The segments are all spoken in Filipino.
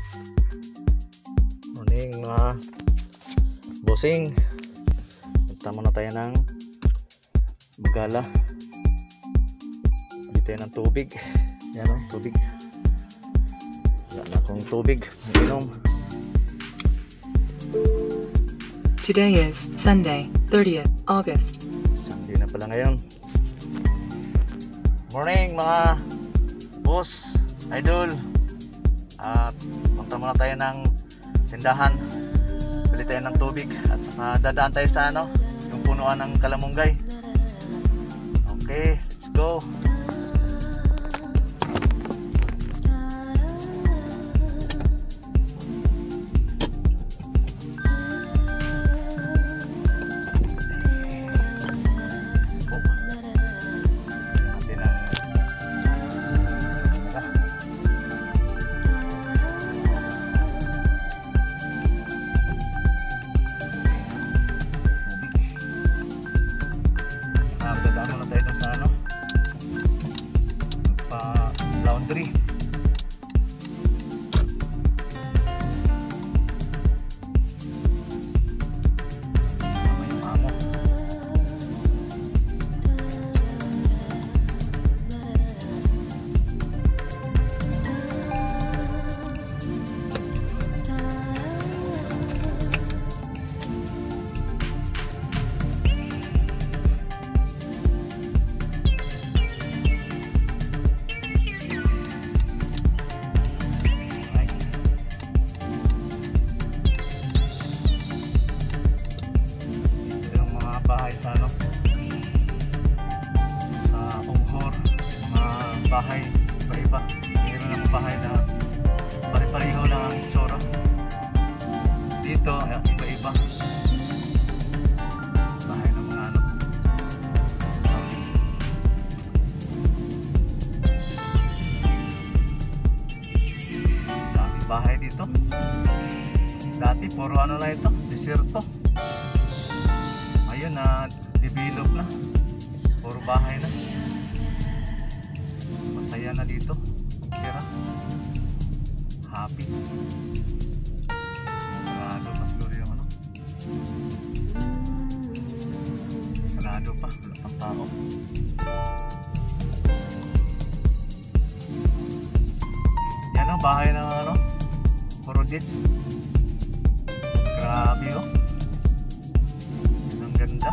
Morning mga bossing. Punta muna tayo ng Bagala. Bili tayo ng tubig. Yan o, tubig. Wala na akong tubig. Inom. Today is Sunday, 30th August. Sunday na pala ngayon. Morning mga boss, idol. At punta muna tayo ng tindahan. Bili tayo ng tubig. At saka dadaan tayo sa yung punuan ng Kalamunggay. Okay, let's go. Laundry. Yung amo. Sa Onghor, mga bahay iba-iba. Mayroon ng bahay na pare-pareho lang ang itsura. Dito iba-iba bahay ng mga daming bahay dito. Dati puro lang ito, desierto. Ayun na develop na, puro bahay na. Masaya na dito, kira happy. Sarado pa siguro yung sarado pa, wala pang tao. Yan o, bahay na puro jets. Grabe o, ganda.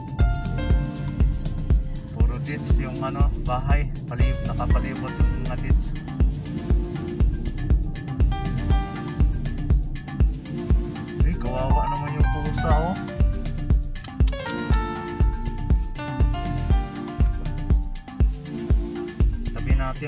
Puro dits yung bahay, nakapalibot yung mga dits. Ay, kawawa naman yung pusa oh. Tabi natin.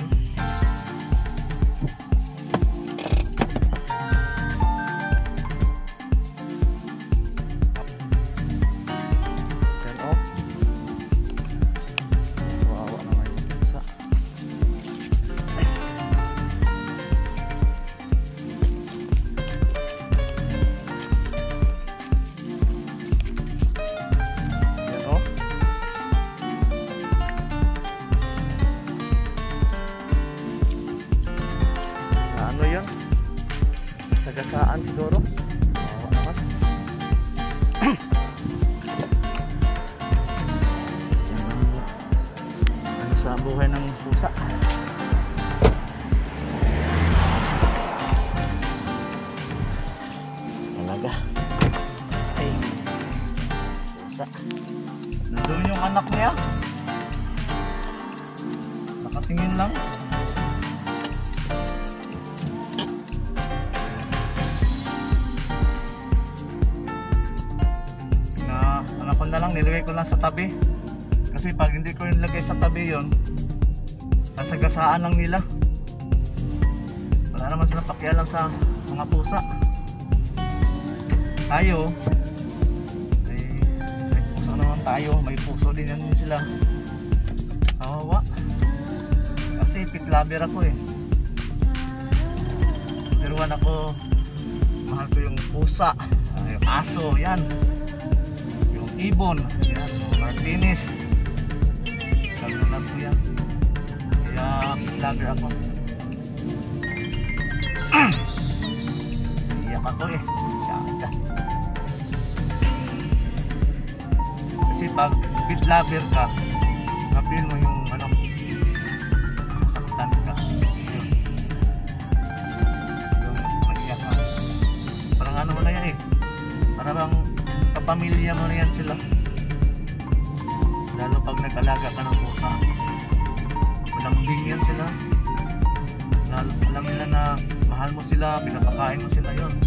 Sagasaan siguro. Sa buhay ng pusa. Talaga. Ay, pusa. Nandun yung anak niya. Nakatingin lang. Na lang, nilagay ko lang sa tabi kasi pag hindi ko nilagay sa tabi yon, sasagasaan lang nila. Wala naman sila pakialam sa mga pusa. Tayo may puso naman tayo, may puso din yan sila. Kawawa kasi pet lover ako eh, pero ako mahal ko yung pusa, yung aso, yan, ibon, yan, Martinez. Lalo ko yan. Kaya vlogger ako. ako eh. Siyada. Kasi pag pet lover ka, na-feel mo yung ano, sasaktan ka. Yun. Yung maiyak ka. Parang ano mo na yan eh. Parang kapamilya mo na yan sila. Lalo pag nag-alaga ka ng pusa. Malambing yan sila. Alam nila na mahal mo sila, pinapakain mo sila, yun.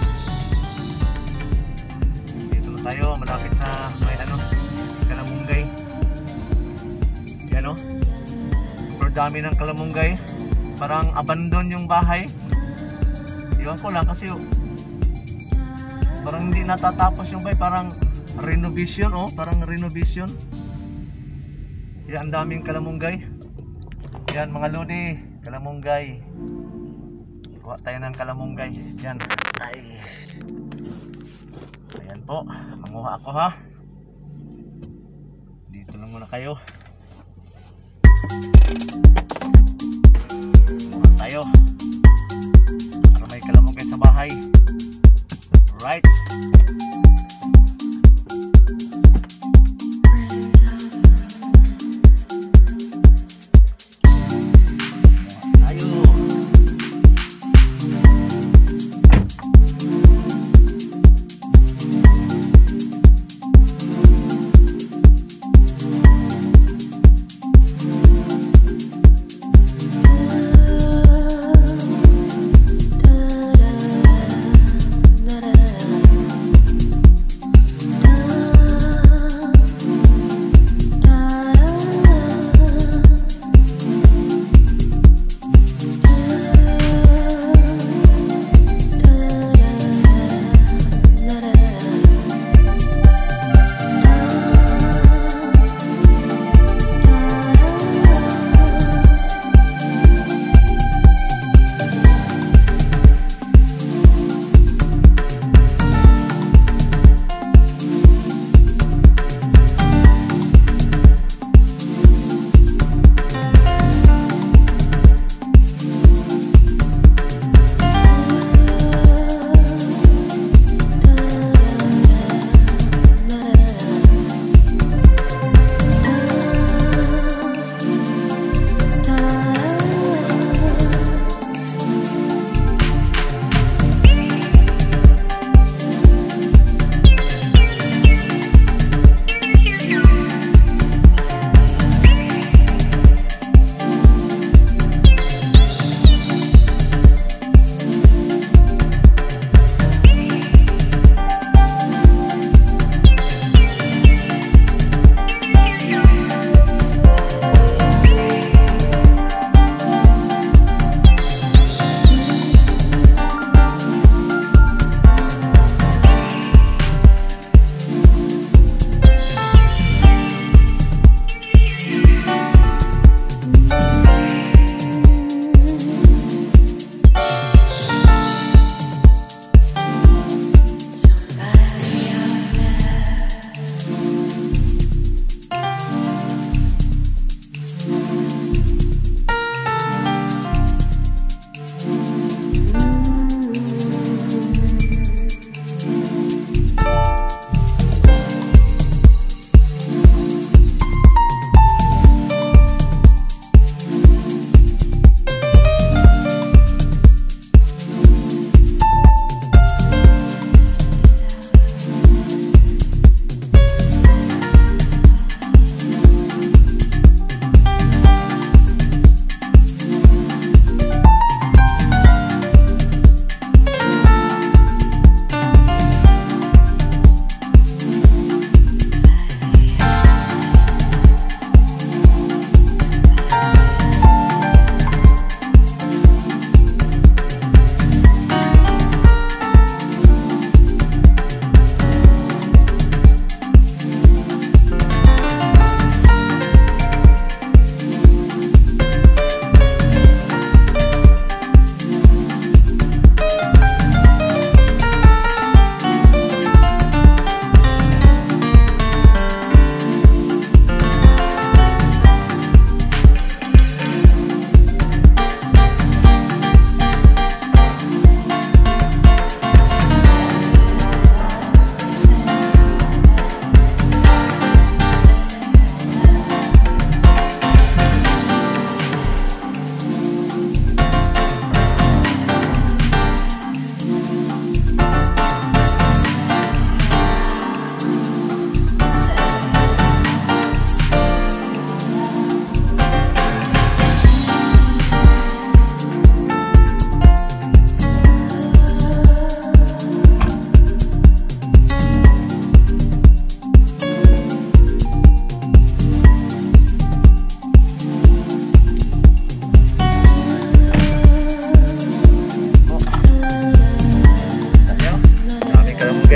Dito na tayo, malapit sa may ano, kalamunggay. Yan o. Super dami ng kalamunggay. Parang abandon yung bahay. Iwan ko lang kasi parang hindi natatapos yung bahay. Parang renovation, oh. Parang renovation. Yan, ang daming kalamunggay. Yan mga lodi, kalamunggay. Kuha tayo ng kalamunggay dyan. Ay. Ayan po, manguha ako ha. Dito lang muna kayo. Manguha tayo para may kalamunggay sa bahay. Right.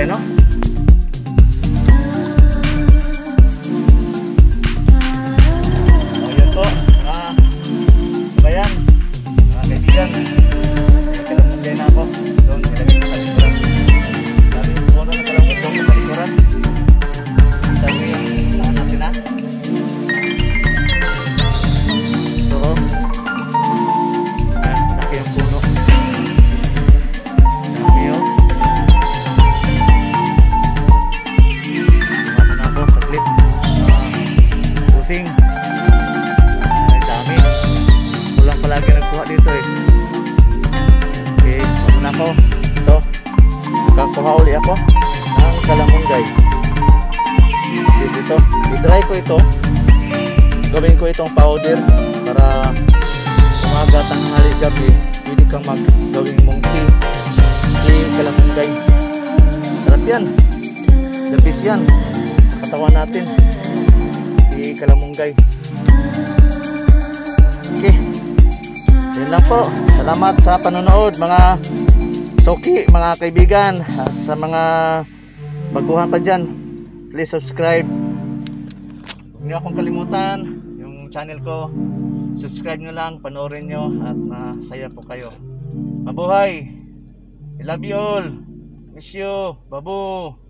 no? O yun po, mga bayan, mga kaibigan, kalamunggay na ako. Doon, nilagay ko sa likuran. Dami yung puno na kalamunggay ko sa likuran. Dami yung lahat natin na. Ito o. Ayan, laki yung puno. Dami o. Tumama na ako saglit. Pusing. Ay, dami. Kulang palagi nagkuha dito eh. Okay, tumama na ako. Ito. Magkakuha uli ako ng kalamunggay. Yes, ito. I-dry ko ito. Gawin ko itong powder para umaga, tanghali, gabi hindi kang maggawing mong tea kalamunggay. Sarap yan, lapis yan sa katawan natin, tea kalamunggay. Okay, yun lang po. Salamat sa panonood mga Soki, mga kaibigan, at sa mga baguhan pa dyan, please subscribe. Huwag niyo akong kalimutan yung channel ko. Subscribe nyo lang, panoorin nyo, at masaya po kayo. Mabuhay! I love you all! Miss you! Babu!